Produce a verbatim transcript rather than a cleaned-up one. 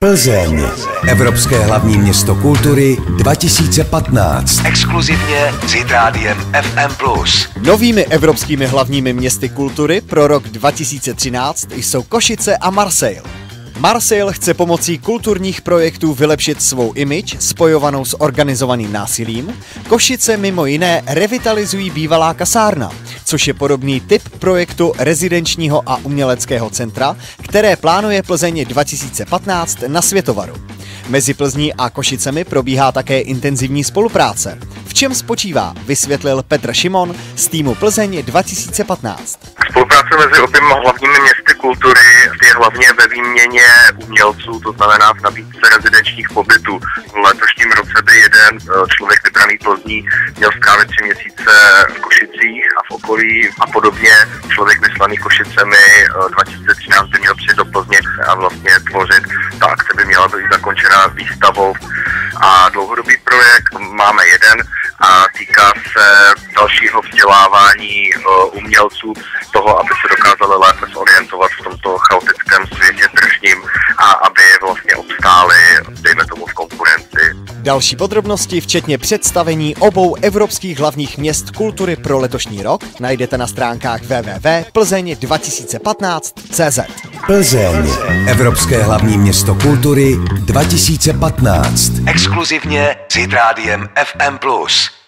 Plzeň. Evropské hlavní město kultury dva tisíce patnáct. Exkluzivně s Hitrádiem F M plus. Novými evropskými hlavními městy kultury pro rok dva tisíce třináct jsou Košice a Marseille. Marseille chce pomocí kulturních projektů vylepšit svou image spojovanou s organizovaným násilím. Košice mimo jiné revitalizují bývalá kasárna, což je podobný typ projektu rezidenčního a uměleckého centra, které plánuje Plzeň dva tisíce patnáct na Světovaru. Mezi Plzní a Košicemi probíhá také intenzivní spolupráce. V čem spočívá, vysvětlil Petr Šimon z týmu Plzeň dva tisíce patnáct. Spolupráce mezi oběma hlavními městy kultury je hlavně ve výměně umělců, to znamená v nabídce rezidenčních pobytů. V letošním roce by jeden člověk vybraný Plzní měl strávit tři měsíce v Košicích a v okolí a podobně. Člověk vyslaný Košicemi dva tisíce třináct by měl přijít do Plzně a vlastně tvořit. Ta akce by měla být zakončena výstavou. A dlouhodobý projekt máme jeden a týká se dalšího vzdělávání umělců, toho, aby se dokázali lépe zorientovat v tomto chaotickém světě tržním a aby vlastně obstáli, dejme tomu, v konkurenci. Další podrobnosti, včetně představení obou evropských hlavních měst kultury pro letošní rok, najdete na stránkách w w w tečka plzeň dva tisíce patnáct tečka cé zet. Plzeň. Evropské hlavní město kultury dva tisíce patnáct. Exkluzivně s Hitrádiem F M plus.